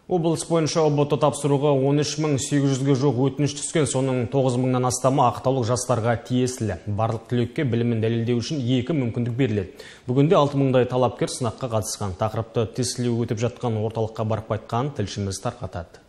Облыс бойынша ұбт тапсыруға 13.800-ге жоқ өтініш түскен, соның 9.000-нан астамы ақтаулық жастарға тиесілі. Барлық түлекке білімін дәлелдеу үшін 2 мүмкіндік беріледі. Бүгінде 6.000-дай талапкер сынаққа қатысқан. Тақырыпты тестілеу өтіп жатқан орталыққа барып қайтқан тілшіміз тарқатады.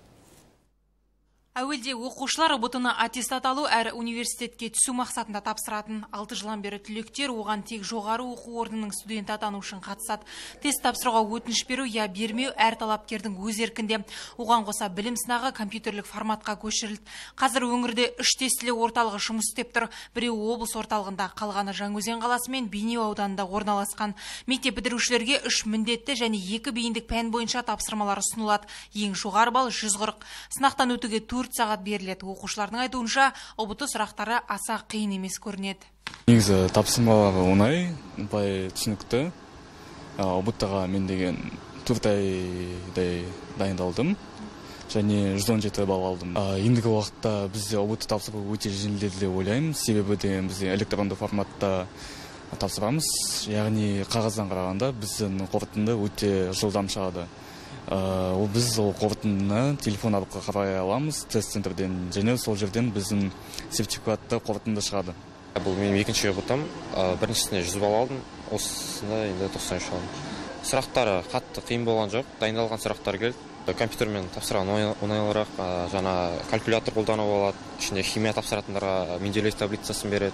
Әуелде оқушылар ұбт-ны аттестат алу әрі университетке түсу мақсатында тапсыратын. 6 жылдан бері түлектер оған тек жоғары оқу орнының студенті атану үшін қатысады. Тест тапсыруға өтініш беру я бермеу әр талапкердің өз еркінде. Оған қоса білім сынағы компьютерлік форматқа көшірілді. Қазір өңірде 3 тестілеу орталығы жұмыс істеп тұр. Біреуі облыс орталығында, қалғаны Жаңаөзен қаласы мен Бейнеу ауданында орналасқан. Мектеп бітірушілерге 3 міндетті және 2 бейіндік пән бойынша тапсырмалар ұсынылады. Ең жоғары балл 140. Сынақтан өтуге 4 сағат беріледі. Оқушылардың айтуынша, ұбт сұрақтары аса қиын емес көрінеді. Негізі тапсырмалары оңай, бай түсінікті. ұбт-ға мен деген 4 айдай дайындалдым және 117 балл алдым. Ендігі уақытта бізде ұбт тапсыру өте жеңілдеді деп ойлаймын. Себебі деген бізде электронды форматта тапсырамыз. Яғни қағаздан қарағанда біздің қорытынды өте жылдам шығады. Біз ол қорытындыны телефон арқылы қарай аламыз тест-центрден, және сол жерден біздің сертификатты қорытынды шығады. Бұл менің екінші ұбт-ым. Біріншісіне 100 балл алдым, осысында енді 93 алдым. Сұрақтары қатты қиын болған жоқ, дайындалған сұрақтар келді. Компьютермен тапсырған оңайлырақ, жаңа калькулятор қолдану болады, ішінде химия тапсыратындарға Менделеев таблицасын береді.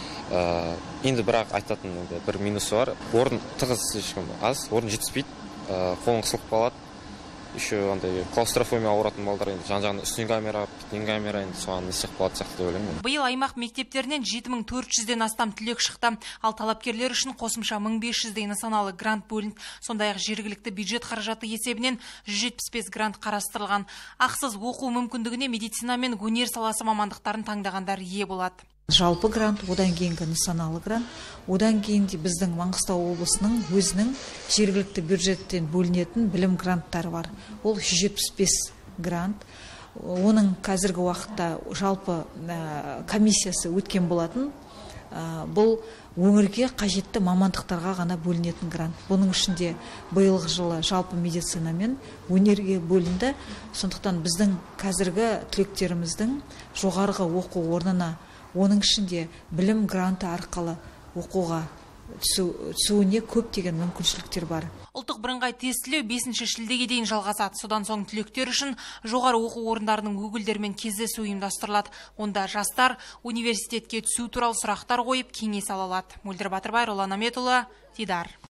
Енді бірақ айтатын бір минусы бар. Орын тығыз, аз, орын жетіспейді, қолың қысылып қалады. Еще андай клаустрофомия ауыратын балдар, енді жан-жағында үстінен камера, бетінен камера, енді соған несек болады сияқты деп ойлаймын. Биыл аймақ мектептерінен 7400-ден астам түлек шықты. Ал талапкерлер үшін қосымша 1500-дей нысаналы грант бөлінді. Сондай-ақ жергілікті бюджет қаражаты есебінен 175 грант қарастырылған. Ақсыз оқу мүмкіндігіне медицина мен өнер саласы мамандықтарын таңдағандар ие болады. Жалпы грант, одан кейінгі нысаналы грант, одан кейін біздің Маңғыстау облысының өзінің жергілікті бюджеттен бөлінетін білім гранттары бар. Ол 175 грант. Оның қазіргі уақытта жалпы комиссиясы өткен болатын. Бұл өңірге қажетті мамандықтарға ғана бөлінетін грант. Бұның ішінде биылғы жылы жалпы медицина мен өнерге бөлінді. Сондықтан біздің қазіргі түлектеріміздің жоғарғы оқу орнына, оның ішінде білім гранты арқылы оқуға түсуіне көптеген мүмкіншіліктер бар. Ұлттық бірыңғай тестілеу 5 шілдеге дейін жалғасады. Содан соң түлектер үшін жоғары оқу орындарының өкілдерімен кездесу ұйымдастырылады. Онда жастар университетке түсу туралы сұрақтар қойып кеңес ала алады. Мөлдір Батырбай, Ролан Аметұлы, Дидар.